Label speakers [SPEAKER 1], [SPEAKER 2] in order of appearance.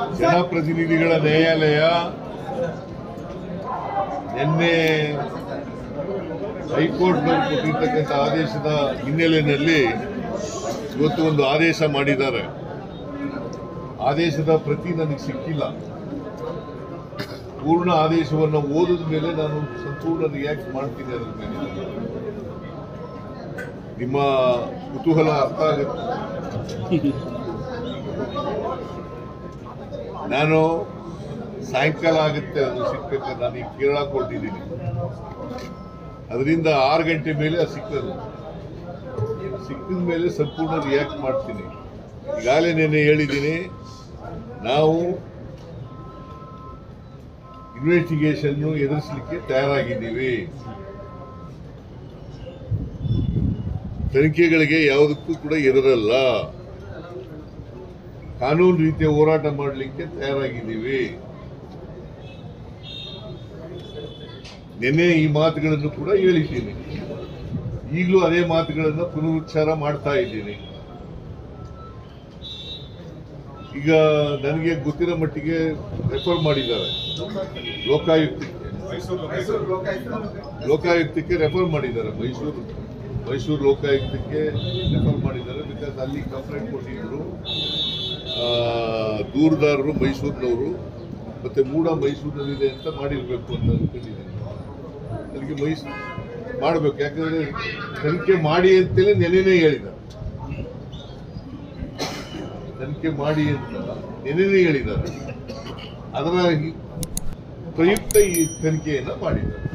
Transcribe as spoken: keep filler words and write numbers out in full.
[SPEAKER 1] ಜನಪ್ರತಿನಿಧಿಗಳ ನ್ಯಾಯಾಲಯ ನಿನ್ನೆ ಹೈಕೋರ್ಟ್ನವರು ಕೊಟ್ಟಿರ್ತಕ್ಕಂಥ ಆದೇಶದ ಹಿನ್ನೆಲೆಯಲ್ಲಿ ಇವತ್ತು ಒಂದು ಆದೇಶ ಮಾಡಿದ್ದಾರೆ. ಆದೇಶದ ಪ್ರತಿ ನನಗೆ ಸಿಕ್ಕಿಲ್ಲ. ಪೂರ್ಣ ಆದೇಶವನ್ನು ಓದಿದ ಮೇಲೆ ನಾನು ಸಂಪೂರ್ಣ ರಿಯಾಕ್ಟ್ ಮಾಡ್ತೀನಿ. ಅದರ ಮೇಲೆ ನಿಮ್ಮ ಕುತೂಹಲ ಅರ್ಥ ಆಗುತ್ತೆ. ನಾನು ಸಾಯಂಕಾಲ ಆಗುತ್ತೆ ಅದು ಸಿಗ್ಬೇಕಾದ್ರೆ ನಾನು ಈಗ ಕೇರಳ ಕೊಟ್ಟಿದ್ದೀನಿ. ಅದರಿಂದ ಆರು ಗಂಟೆ ಮೇಲೆ ಅದು ಸಿಕ್ಕದು. ಸಿಕ್ಕಿದ ಮೇಲೆ ಸಂಪೂರ್ಣ ರಿಯಾಕ್ಟ್ ಮಾಡ್ತೀನಿ. ಈಗಾಗಲೇ ನೆನ್ನೆ ಹೇಳಿದ್ದೀನಿ, ನಾವು ಇನ್ವೆಸ್ಟಿಗೇಷನ್ ಎದುರಿಸಲಿಕ್ಕೆ ತಯಾರಾಗಿದ್ದೀವಿ. ತನಿಖೆಗಳಿಗೆ ಯಾವುದಕ್ಕೂ ಕೂಡ ಎದುರಲ್ಲ. ಕಾನೂನು ರೀತಿಯ ಹೋರಾಟ ಮಾಡಲಿಕ್ಕೆ ತಯಾರಾಗಿದ್ದೀವಿ. ನಿನ್ನೆ ಈ ಮಾತುಗಳನ್ನು ಕೂಡ ಹೇಳಿದ್ದೀನಿ. ಈಗಲೂ ಅದೇ ಮಾತುಗಳನ್ನು ಪುನರುಚ್ಚಾರ ಮಾಡ್ತಾ ಇದ್ದೀನಿ. ಈಗ ನನಗೆ ಗೊತ್ತಿರೋ ಮಟ್ಟಿಗೆ ರೆಫರ್ ಮಾಡಿದ್ದಾರೆ ಲೋಕಾಯುಕ್ತಕ್ಕೆ ಲೋಕಾಯುಕ್ತಕ್ಕೆ ರೆಫರ್ ಮಾಡಿದ್ದಾರೆ. ಮೈಸೂರು ಮೈಸೂರು ಲೋಕಾಯುಕ್ತಕ್ಕೆ ರೆಫರ್ ಮಾಡಿದ್ದಾರೆ. ಬಿಕಾಸ್ ಅಲ್ಲಿ ಕಂಪ್ಲೇಂಟ್ ಕೊಟ್ಟಿದ್ರು ದೂರದಾರರು ಮೈಸೂರಿನವರು, ಮತ್ತೆ ಮೂಡ ಮೈಸೂರಿನಲ್ಲಿದೆ ಅಂತ ಮಾಡಿರ್ಬೇಕು ಅಂತ ಅನ್ಕೊಂಡಿದ್ದೀನಿ. ನನಗೆ ಮೈಸೂರು ಮಾಡಬೇಕು, ಯಾಕಂದ್ರೆ ತನಿಖೆ ಮಾಡಿ ಅಂತೇಳಿ ನೆನೆನೇ ಹೇಳಿದ್ದಾರೆ. ತನಿಖೆ ಮಾಡಿ ಅಂತ ನೆನೆನೇ ಹೇಳಿದ್ದಾರೆ. ಅದರ ಪ್ರಯುಕ್ತ ಈ ತನಿಖೆಯನ್ನು ಮಾಡಿದ್ದಾರೆ.